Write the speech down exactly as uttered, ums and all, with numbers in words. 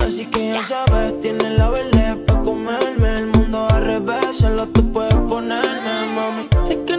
Así que ya sabes, tienes la verde pa' comerme. El mundo al revés, solo tú puedes ponerme, mami. Es que